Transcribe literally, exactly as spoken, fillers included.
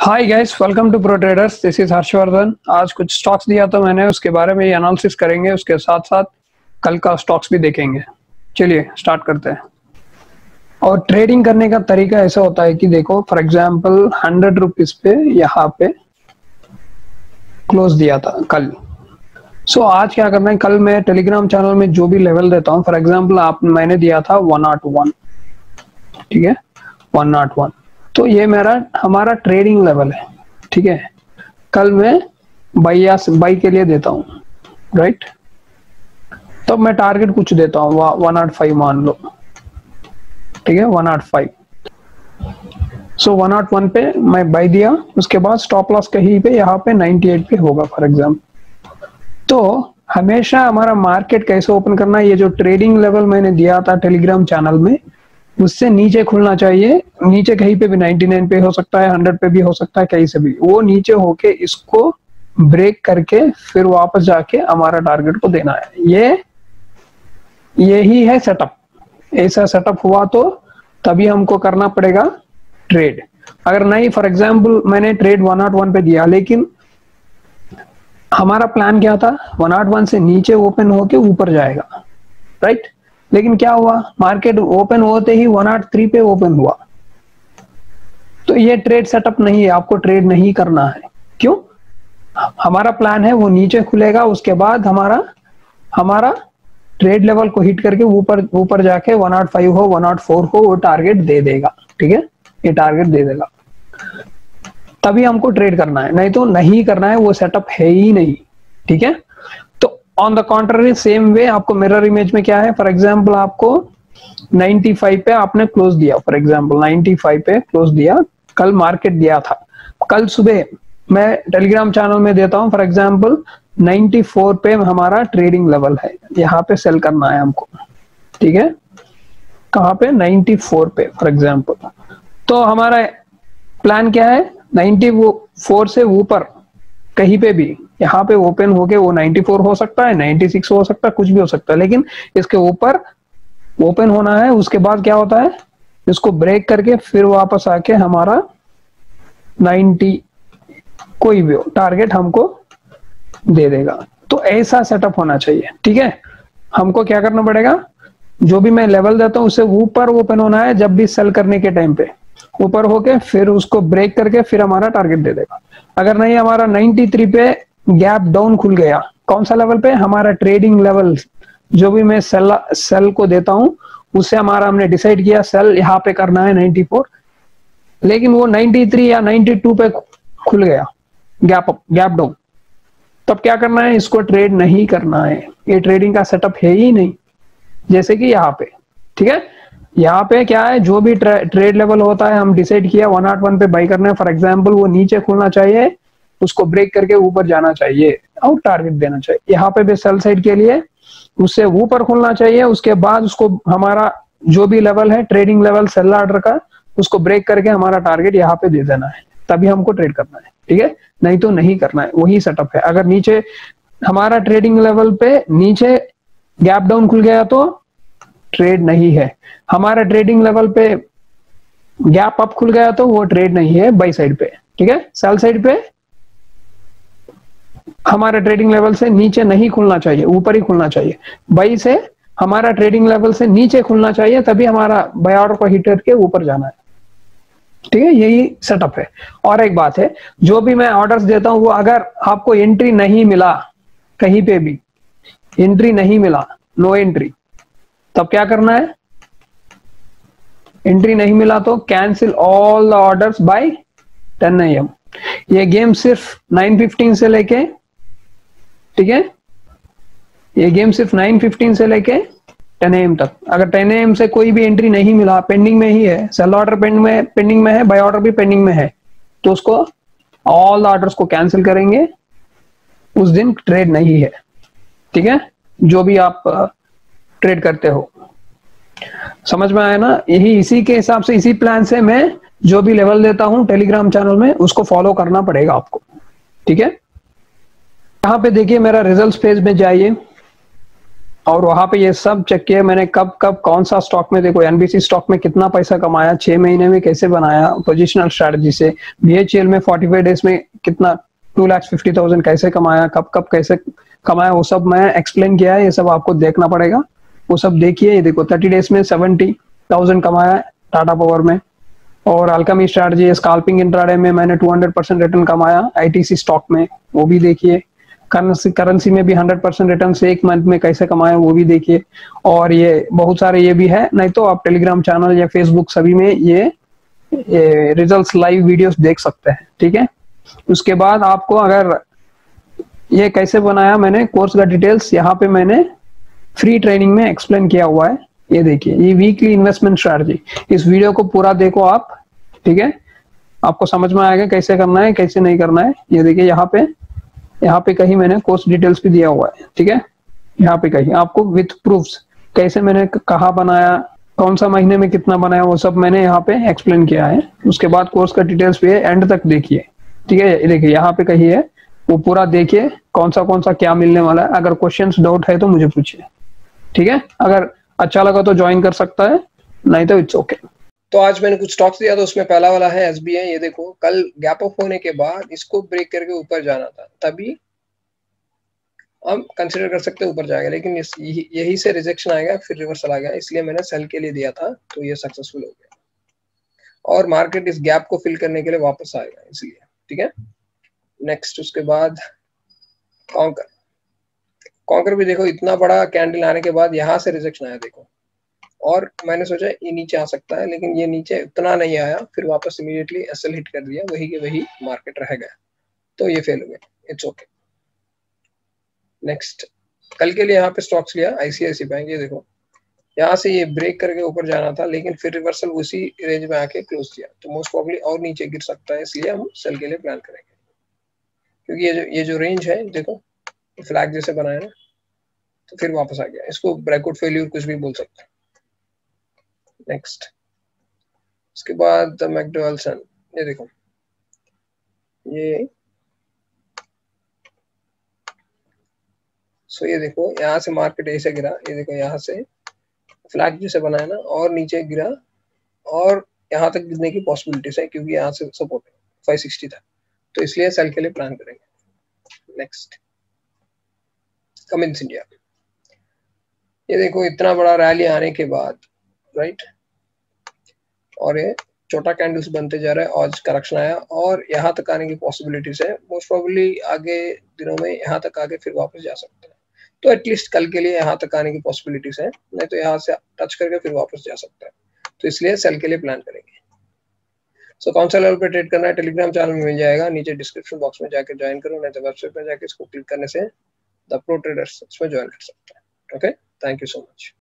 Hi guys, welcome to pro traders. This is Harshvardhan. आज कुछ stocks दिया तो मैंने, उसके बारे में एनालिसिस करेंगे, उसके साथ साथ कल का स्टॉक्स भी देखेंगे। चलिए स्टार्ट करते हैं। और ट्रेडिंग करने का तरीका ऐसा होता है कि देखो, फॉर एग्जांपल हंड्रेड रुपीज पे यहाँ पे क्लोज दिया था कल। सो so, आज क्या करना है, कल मैं टेलीग्राम चैनल में जो भी लेवल देता हूँ, फॉर एग्जाम्पल आप मैंने दिया था वन नॉट वन, ठीक है, वन नॉट वन। तो ये मेरा हमारा ट्रेडिंग लेवल है, ठीक है। कल मैं बाई या बाई के लिए देता हूँ, राइट। तब मैं टारगेट कुछ देता हूँ, वन नॉट फाइव मान लो, ठीक है, one nought five. So one nought one पे मैं बाई दिया, उसके बाद स्टॉप लॉस कहीं पे यहाँ पे नाइंटी एट पे होगा फॉर एग्जाम्पल। तो हमेशा हमारा मार्केट कैसे ओपन करना है, ये जो ट्रेडिंग लेवल मैंने दिया था टेलीग्राम चैनल में, उससे नीचे खुलना चाहिए। नीचे कहीं पे भी नाइंटी नाइन पे हो सकता है, हंड्रेड पे भी हो सकता है, कहीं से भी वो नीचे होके इसको ब्रेक करके फिर वापस जाके हमारा टारगेट को देना है। ये यही है सेटअप। ऐसा सेटअप हुआ तो तभी हमको करना पड़ेगा ट्रेड। अगर नहीं, फॉर एग्जांपल मैंने ट्रेड वन नॉट वन पे दिया, लेकिन हमारा प्लान क्या था, वन नॉट वन से नीचे ओपन होके ऊपर जाएगा, राइट। लेकिन क्या हुआ, मार्केट ओपन होते ही वन नॉट थ्री पे ओपन हुआ। तो ये ट्रेड सेटअप नहीं है, आपको ट्रेड नहीं करना है। क्यों? हमारा प्लान है वो नीचे खुलेगा, उसके बाद हमारा हमारा ट्रेड लेवल को हिट करके ऊपर ऊपर जाके वन नॉट फाइव हो, वन नॉट फोर हो, वो टारगेट दे देगा, ठीक है, ये टारगेट दे देगा। तभी हमको ट्रेड करना है, नहीं तो नहीं करना है, वो सेटअप है ही नहीं, ठीक है। On the contrary same way आपको मिरर इमेज में क्या है, फॉर एग्जांपल आपको नाइंटी फाइव पे आपने क्लोज दिया, फॉर एग्जांपल नाइंटी फाइव पे क्लोज दिया, कल मार्केट दिया था। कल सुबह मैं टेलीग्राम चैनल में देता हूं, फॉर एग्जांपल नाइंटी फोर पे हमारा ट्रेडिंग लेवल है, यहाँ पे सेल करना है हमको, ठीक है। कहाँ पे? नाइंटी फोर पे फॉर एग्जांपल। तो हमारा प्लान क्या है, नाइंटी फोर से ऊपर कहीं पे भी यहाँ पे ओपन होके वो नाइंटी फोर हो सकता है, नाइंटी सिक्स हो सकता है, कुछ भी हो सकता है, लेकिन इसके ऊपर ओपन होना है। उसके बाद क्या होता है, इसको ब्रेक करके फिर वापस आके हमारा नाइंटी कोई भी हो टारगेट हमको दे देगा। तो ऐसा सेटअप होना चाहिए, ठीक है। हमको क्या करना पड़ेगा, जो भी मैं लेवल देता हूँ उससे ऊपर ओपन होना है। जब भी सेल करने के टाइम पे ऊपर होके फिर उसको ब्रेक करके फिर हमारा टारगेट दे देगा। अगर नहीं, हमारा नाइंटी थ्री पे गैप डाउन खुल गया, कौन सा लेवल पे, हमारा ट्रेडिंग लेवल जो भी मैं सेल सेल को देता हूं, उससे हमारा हमने डिसाइड किया सेल यहाँ पे करना है नाइंटी फोर, लेकिन वो नाइंटी थ्री या नाइंटी टू पे खुल गया, गैप अप गैप डाउन, तब क्या करना है, इसको ट्रेड नहीं करना है। ये ट्रेडिंग का सेटअप है ही नहीं। जैसे कि यहाँ पे, ठीक है, यहाँ पे क्या है, जो भी ट्रेड लेवल होता है हम डिसाइड किया वन नॉट वन पे बाई करना है, फॉर एग्जांपल वो नीचे खुलना चाहिए, उसको ब्रेक करके ऊपर जाना चाहिए और टारगेट देना चाहिए। यहाँ पे भी सेल साइड के लिए उससे ऊपर खुलना चाहिए, उसके बाद उसको हमारा जो भी लेवल है ट्रेडिंग लेवल सेल ऑर्डर का, उसको ब्रेक करके हमारा टारगेट यहाँ पे दे देना है, तभी हमको ट्रेड करना है, ठीक है, नहीं तो नहीं करना है। वही सेटअप है। अगर नीचे हमारा ट्रेडिंग लेवल पे नीचे गैप डाउन खुल गया तो ट्रेड नहीं है। हमारा ट्रेडिंग लेवल पे गैप अप खुल गया तो वो ट्रेड नहीं है बाई साइड पे, ठीक है। सेल साइड पे हमारा ट्रेडिंग लेवल से नीचे नहीं खुलना चाहिए, ऊपर ही खुलना चाहिए। बाई से हमारा ट्रेडिंग लेवल से नीचे खुलना चाहिए, तभी हमारा बाय ऑर्डर को हिट करके ऊपर जाना है, ठीक है। यही सेटअप है। और एक बात है, जो भी मैं ऑर्डर्स देता हूं वो अगर आपको एंट्री नहीं मिला, कहीं पे भी एंट्री नहीं मिला, नो एंट्री, तब क्या करना है, एंट्री नहीं मिला तो cancel all the orders by ten A M. ये गेम सिर्फ नाइन फिफ्टीन से लेके, ठीक है, ये गेम सिर्फ नाइन फिफ्टीन से लेके टेन ए एम तक। अगर टेन ए एम से कोई भी एंट्री नहीं मिला, पेंडिंग में ही है, सेल ऑर्डर पेंडिंग में पेंडिंग में है, बाय ऑर्डर भी पेंडिंग में है, तो उसको ऑल द ऑर्डर्स को कैंसिल करेंगे, उस दिन ट्रेड नहीं है, ठीक है। जो भी आप ट्रेड करते हो, समझ में आया ना। यही इसी के हिसाब से, इसी प्लान से मैं जो भी लेवल देता हूं टेलीग्राम चैनल में, उसको फॉलो करना पड़ेगा आपको, ठीक है। यहाँ पे देखिए, मेरा रिजल्ट्स पेज में जाइए, और वहां पे ये सब चेक किया मैंने, कब कब कौन सा स्टॉक में, देखो एनबीसी स्टॉक में कितना पैसा कमाया, छह महीने में कैसे बनाया पोजिशनल स्ट्रेटजी से, बीएचईएल में फोर्टी फाइव डेज में कितना टू लाख फिफ्टी थाउजेंड कैसे कमाया, कब कब कैसे कमाया, वो सब मैं एक्सप्लेन किया है। ये सब आपको देखना पड़ेगा, वो सब देखिए। ये देखो थर्टी डेज में सेवेंटी थाउजेंड कमाया टाटा पावर में, और अल्केमी स्ट्रैटेजी स्कैल्पिंग इंट्राडे में मैंने टू हंड्रेड परसेंट रिटर्न कमाया आईटीसी स्टॉक में, वो भी देखिए। करेंसी करेंसी में भी हंड्रेड परसेंट रिटर्न से एक मंथ में कैसे कमाए वो भी देखिए। और ये बहुत सारे ये भी है, नहीं तो आप टेलीग्राम चैनल या फेसबुक सभी में ये, ये रिजल्ट्स लाइव वीडियोस देख सकते हैं, ठीक है। उसके बाद आपको अगर ये कैसे बनाया मैंने कोर्स का डिटेल्स यहाँ पे मैंने फ्री ट्रेनिंग में एक्सप्लेन किया हुआ है। ये देखिए, ये वीकली इन्वेस्टमेंट स्ट्रैटेजी, इस वीडियो को पूरा देखो आप, ठीक है, आपको समझ में आएगा कैसे करना है कैसे नहीं करना है। ये देखिए यहाँ पे, यहाँ पे कहीं मैंने कोर्स डिटेल्स भी दिया हुआ है, ठीक है। यहाँ पे कहीं आपको विथ प्रूफ्स कैसे मैंने कहा बनाया, कौन सा महीने में कितना बनाया, वो सब मैंने यहाँ पे एक्सप्लेन किया है। उसके बाद कोर्स का डिटेल्स भी है, एंड तक देखिए, ठीक है। देखिए यहाँ पे कहीं है, वो पूरा देखिए कौन सा कौन सा क्या मिलने वाला है। अगर क्वेश्चंस डाउट है तो मुझे पूछिए, ठीक है। अगर अच्छा लगा तो ज्वाइन कर सकता है, नहीं तो इट्स ओके। तो आज मैंने कुछ स्टॉक्स दिया, तो उसमें पहला वाला है एसबीआई। ये देखो कल गैप अप होने के बाद इसको ब्रेक करके ऊपर जाना था, तभी हम कंसिडर कर सकते हैं ऊपर जाएगा, लेकिन यही से रिजेक्शन आएगा, फिर रिवर्सल आ गया, इसलिए मैंने सेल के लिए दिया था, तो ये सक्सेसफुल हो गया। और मार्केट इस गैप को फिल करने के लिए वापस आएगा, इसलिए ठीक है। नेक्स्ट उसके बाद कॉन्कर, कॉन्कर भी देखो इतना बड़ा कैंडल आने के बाद यहाँ से रिजेक्शन आया देखो, और मैंने सोचा ये नीचे आ सकता है, लेकिन ये नीचे उतना नहीं आया, फिर वापस इमीडिएटली एसएल हिट कर दिया, वही के वही मार्केट रह गया, तो ये फेल हो गया, इट्स ओके। नेक्स्ट कल के लिए यहाँ पे स्टॉक्स लिया आईसीआईसी बैंक। ये देखो यहाँ से ये ब्रेक करके ऊपर जाना था, लेकिन फिर रिवर्सल उसी रेंज में आके क्लोज किया, तो मोस्ट प्रॉब्ली और नीचे गिर सकता है, इसलिए हम सेल के लिए प्लान करेंगे, क्योंकि ये जो ये जो रेंज है देखो फ्लैग जैसे बनाया ना, तो फिर वापस आ गया, इसको ब्रेकआउट फेल्यूर कुछ भी बोल सकते हैं। नेक्स्ट इसके बाद मैकडॉवेल्सन, ये देखो ये सो ये देखो यहाँ से मार्केट ऐसे गिरा, ये देखो यहाँ से फ्लैग जैसे बनाया ना, और नीचे गिरा, और यहाँ तक गिरने की पॉसिबिलिटीज है, क्योंकि यहाँ से सपोर्ट है फाइव सिक्सटी था, तो इसलिए सेल के लिए प्लान करेंगे। नेक्स्ट कमिंस इंडिया, ये देखो इतना बड़ा रैली आने के बाद राइट, और ये छोटा कैंडल्स बनते जा रहा है, आज करेक्शन आया और यहाँ तक आने की पॉसिबिलिटीज है, मोस्ट प्रोबेबली आगे दिनों में यहाँ तक आके फिर वापस जा सकता है, तो एटलीस्ट कल के लिए यहाँ तक आने की पॉसिबिलिटीज है, नहीं तो यहाँ से टच करके फिर वापस जा सकता है, तो इसलिए सेल के लिए प्लान करेंगे। सो so, कौन सा लेवल पे ट्रेड करना है टेलीग्राम चैनल में मिल जाएगा, नीचे डिस्क्रिप्शन बॉक्स में जाकर ज्वाइन करो, नहीं तो वेबसाइट पे जाकर इसको क्लिक करने से द प्रो ट्रेडर्स इसमें ज्वाइन कर सकते हैं। Okay, thank you so much.